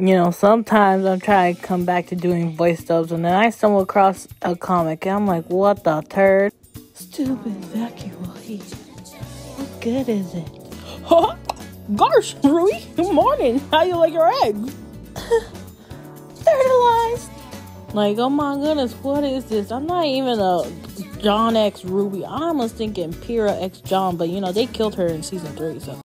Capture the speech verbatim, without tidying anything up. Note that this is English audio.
You know, sometimes I'm trying to come back to doing voice dubs, and then I stumble across a comic, and I'm like, what the turd? Stupid vacuole heat. What good is it? Huh? Gosh, Rui, good morning. How you like your eggs? Fertilized. Like, oh my goodness, what is this? I'm not even a John X Ruby. I was thinking Pyrrha X John, but you know, they killed her in season three, so.